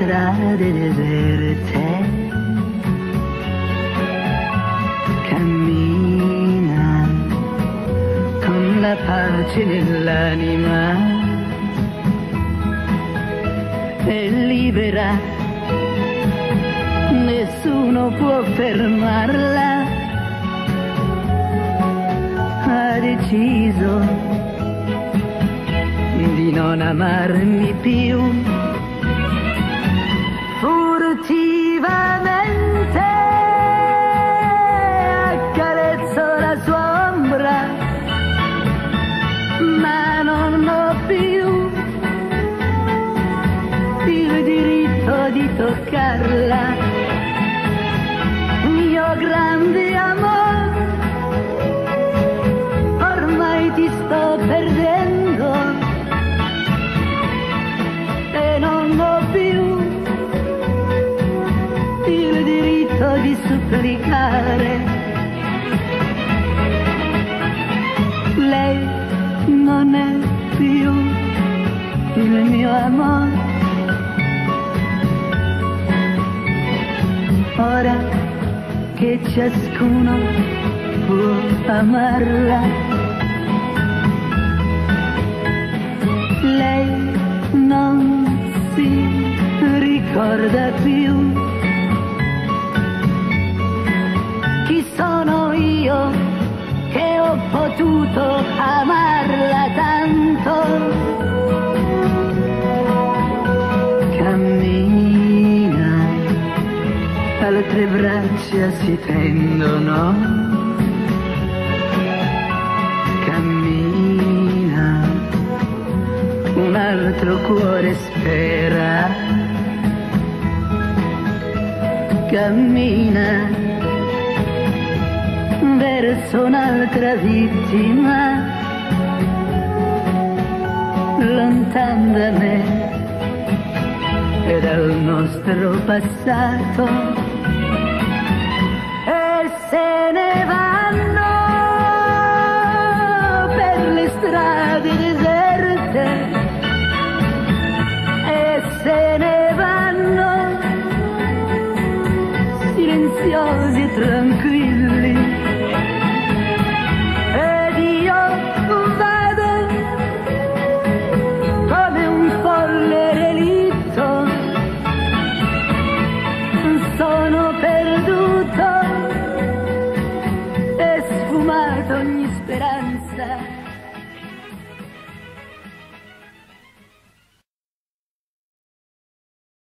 strade deserte, cammina con la pace nell'anima, è libera, nessuno può fermarla, ha deciso di non amarmi più. Furtivamente accarezzo la sua ombra, ma non ho più il diritto di toccarla. Mio grande amore, ormai ti sto perdendo e non ho più il diritto di supplicare. Lei non è più il mio amore. Ora che ciascuno può amarla, lei non si ricorda più chi sono io che ho potuto amarla tanto. Cammina, altre braccia si tendono, cammina, un altro cuore spera, cammina verso un'altra vittima, lontan da me e dal nostro passato, e se ne vanno per le strade deserte, e se ne vanno silenziosi e tranquilli, ed io vado come un folle relitto, sono perduto e sfumato ogni speranza.